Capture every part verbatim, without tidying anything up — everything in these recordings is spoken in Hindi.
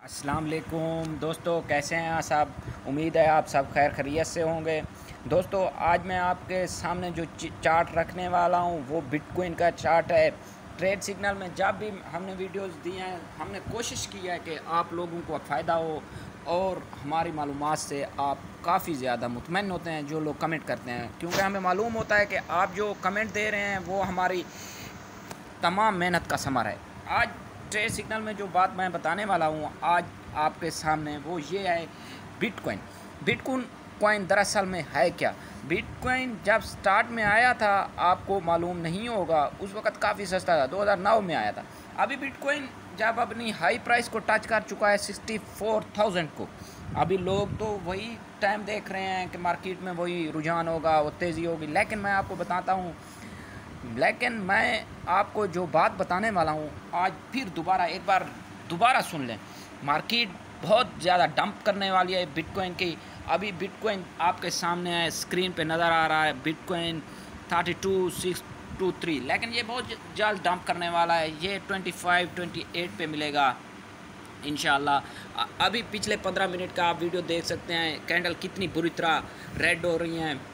अस्सलाम वालेकुम दोस्तों, कैसे हैं आप सब। उम्मीद है आप सब खैर खैरियत से होंगे। दोस्तों, आज मैं आपके सामने जो चार्ट रखने वाला हूं वो बिटकॉइन का चार्ट है। ट्रेड सिग्नल में जब भी हमने वीडियोस दिए हैं, हमने कोशिश की है कि आप लोगों को फ़ायदा हो और हमारी मालूमात से आप काफ़ी ज़्यादा मुतमईन होते हैं जो लोग कमेंट करते हैं, क्योंकि हमें मालूम होता है कि आप जो कमेंट दे रहे हैं वो हमारी तमाम मेहनत का समर है। आज ट्रेड सिग्नल में जो बात मैं बताने वाला हूँ आज आपके सामने वो ये है बिटकॉइन। बिटकॉइन कॉइन दरअसल में है क्या। बिटकॉइन जब स्टार्ट में आया था आपको मालूम नहीं होगा, उस वक़्त काफ़ी सस्ता था, दो हज़ार नौ में आया था। अभी बिटकॉइन जब अपनी हाई प्राइस को टच कर चुका है सिक्सटी फोर थाउजेंड को, अभी लोग तो वही टाइम देख रहे हैं कि मार्केट में वही रुझान होगा, वो तेज़ी होगी। लेकिन मैं आपको बताता हूँ लेकिन मैं आपको जो बात बताने वाला हूँ आज फिर दोबारा एक बार दोबारा सुन लें। मार्केट बहुत ज़्यादा डंप करने वाली है बिटकॉइन की। अभी बिटकॉइन आपके सामने है, स्क्रीन पे नज़र आ रहा है bitcoin thirty two six two three, लेकिन ये बहुत जल्द डंप करने वाला है। ये ट्वेंटी फाइव ट्वेंटी एट पे मिलेगा इंशाल्लाह। अभी पिछले पंद्रह मिनट का आप वीडियो देख सकते हैं, कैंडल कितनी बुरी तरह रेड हो रही हैं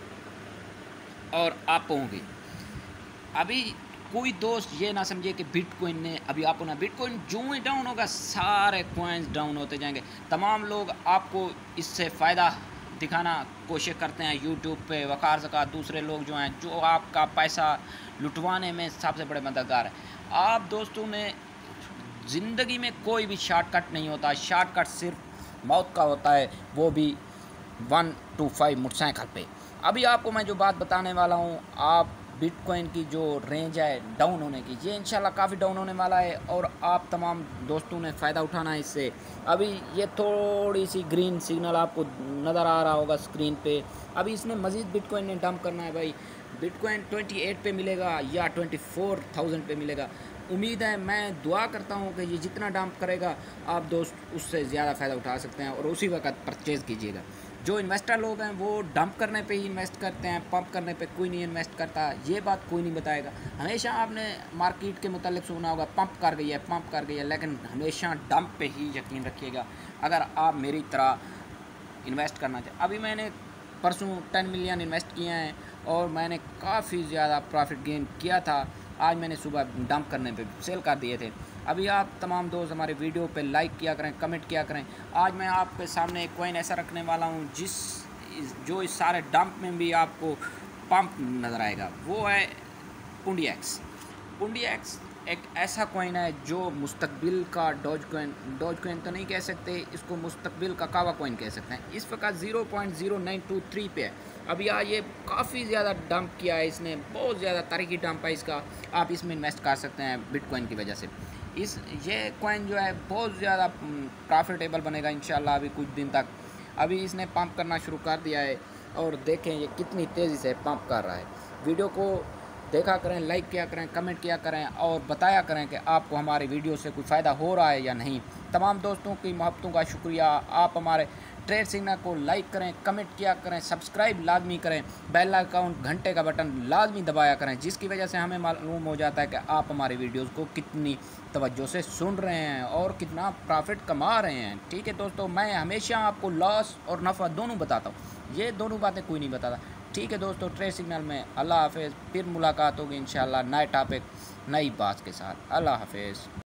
और अप होंगी। अभी कोई दोस्त ये ना समझे कि बिटकॉइन ने अभी आपको ना, बिटकॉइन जो ही डाउन होगा सारे कॉइन्स डाउन होते जाएंगे। तमाम लोग आपको इससे फ़ायदा दिखाना कोशिश करते हैं यूट्यूब पे, वकार ज़कात दूसरे लोग जो हैं जो आपका पैसा लुटवाने में सबसे बड़े मददगार हैं। आप दोस्तों ने ज़िंदगी में कोई भी शॉर्टकट नहीं होता, शॉर्टकट सिर्फ मौत का होता है, वो भी वन टू फाइव मोटरसाइकिल पे। अभी आपको मैं जो बात बताने वाला हूँ, आप बिटकॉइन की जो रेंज है डाउन होने की, ये इंशाल्लाह काफ़ी डाउन होने वाला है और आप तमाम दोस्तों ने फ़ायदा उठाना है इससे। अभी ये थोड़ी सी ग्रीन सिग्नल आपको नज़र आ रहा होगा स्क्रीन पे। अभी इसने मज़ीद बिटकॉइन ने डंप करना है भाई। बिटकॉइन अट्ठाईस पे मिलेगा या चौबीस हज़ार पे मिलेगा। उम्मीद है, मैं दुआ करता हूँ कि ये जितना डंप करेगा आप दोस्त उससे ज़्यादा फ़ायदा उठा सकते हैं और उसी वक्त परचेज़ कीजिएगा। जो इन्वेस्टर लोग हैं वो डंप करने पे ही इन्वेस्ट करते हैं, पंप करने पे कोई नहीं इन्वेस्ट करता। ये बात कोई नहीं बताएगा। हमेशा आपने मार्केट के मुतालिक सुना होगा पंप कर गई है, पंप कर गई है, लेकिन हमेशा डंप पे ही यकीन रखिएगा अगर आप मेरी तरह इन्वेस्ट करना चाहें। अभी मैंने परसों टेन मिलियन इन्वेस्ट किए हैं और मैंने काफ़ी ज़्यादा प्रॉफिट गेन किया था। आज मैंने सुबह डंप करने पे सेल कर दिए थे। अभी आप तमाम दोस्त हमारे वीडियो पे लाइक किया करें, कमेंट किया करें। आज मैं आपके सामने एक कॉइन ऐसा रखने वाला हूँ जिस जो इस सारे डंप में भी आपको पंप नज़र आएगा, वो है पुंडीएक्स। पुंडीएक्स एक ऐसा कॉइन है जो मुस्तकबिल का डॉज कॉइन, डॉज कॉइन तो नहीं कह सकते इसको, मुस्तकबिल का कावा कॉइन कह सकते हैं। इस वक्त zero point zero nine two three पे है। अभी आज ये काफ़ी ज़्यादा डंप किया है इसने, बहुत ज़्यादा तारीखी डंप है इसका। आप इसमें इन्वेस्ट कर सकते हैं बिटकॉइन की वजह से। इस ये कॉइन जो है बहुत ज़्यादा प्रॉफिटेबल बनेगा इंशाल्लाह अभी कुछ दिन तक। अभी इसने पंप करना शुरू कर दिया है और देखें ये कितनी तेज़ी से पंप कर रहा है। वीडियो को देखा करें, लाइक किया करें, कमेंट किया करें और बताया करें कि आपको हमारे वीडियो से कोई फ़ायदा हो रहा है या नहीं। तमाम दोस्तों की मोहब्बतों का शुक्रिया। आप हमारे ट्रेड सिग्नल को लाइक करें, कमेंट किया करें, सब्सक्राइब लाजमी करें, बेल आइकन घंटे का बटन लाजमी दबाया करें, जिसकी वजह से हमें मालूम हो जाता है कि आप हमारे वीडियोस को कितनी तवज्जो से सुन रहे हैं और कितना प्रॉफिट कमा रहे हैं। ठीक है दोस्तों, मैं हमेशा आपको लॉस और नफ़ा दोनों बताता हूँ, ये दोनों बातें कोई नहीं बताता। ठीक है दोस्तों, ट्रेड सिग्नल में अल्लाह हाफिज़। फिर मुलाकात होगी इंशाल्लाह नए टॉपिक नई बात के साथ। अल्लाह हाफिज़।